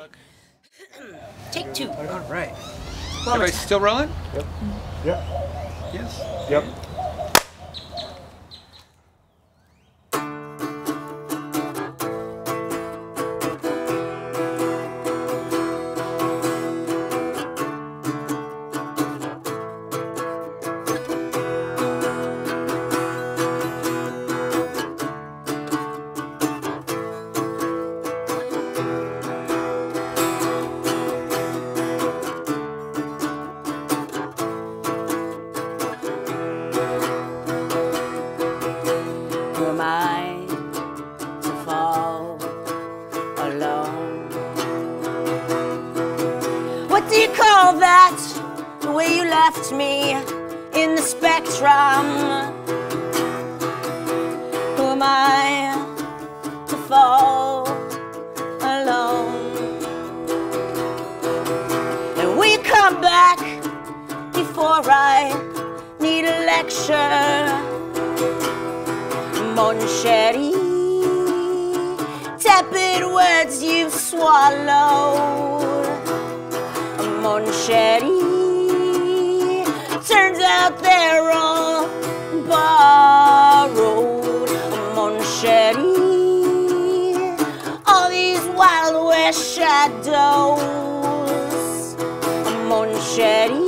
Take two. All right. Everybody still rolling? Yep. Yep. Yes. Yep. Who am I to fall alone? What do you call that? The way you left me in the spectrum. Who am I to fall alone? And will you come back before I need a lecture? Monchetti, tepid words you've swallowed. Monchetti, turns out they're all borrowed. Monchetti, all these Wild West shadows. Monchetti.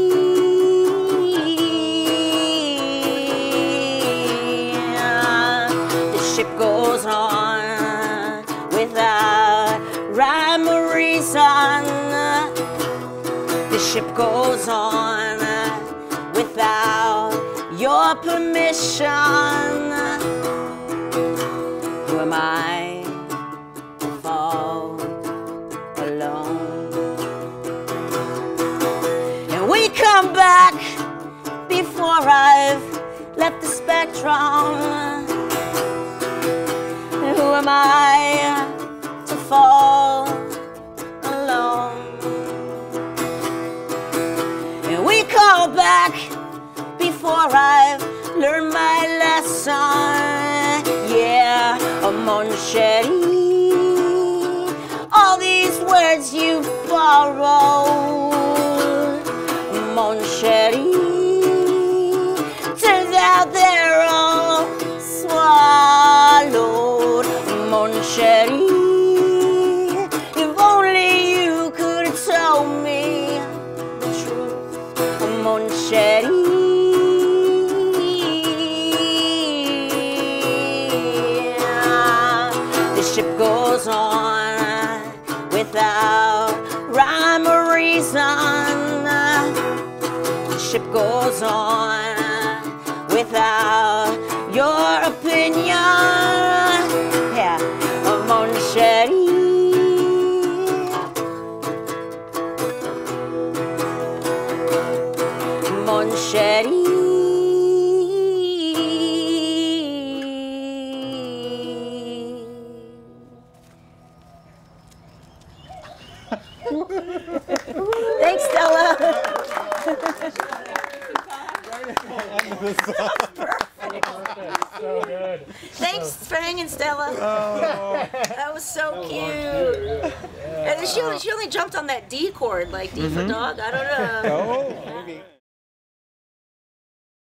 Goes on without rhyme or reason. The ship goes on without your permission. Who am I to fall alone? And we come back before I've left the spectrum. Who am I to fall alone? And we call back before I've learned my lesson. Yeah, a Monchetti, all these words you've borrowed. Monchetti, turns out they're all swallowed. Monchetti, if only you could tell me the truth. Monchetti, the ship goes on without rhyme or reason. The ship goes on without your opinion. Yeah, Monchetti. Monchetti. Thanks, Stella. So good. Thanks for hanging, Stella. Oh. That was so cute. And she only jumped on that D chord, like D for dog. I don't know. Oh.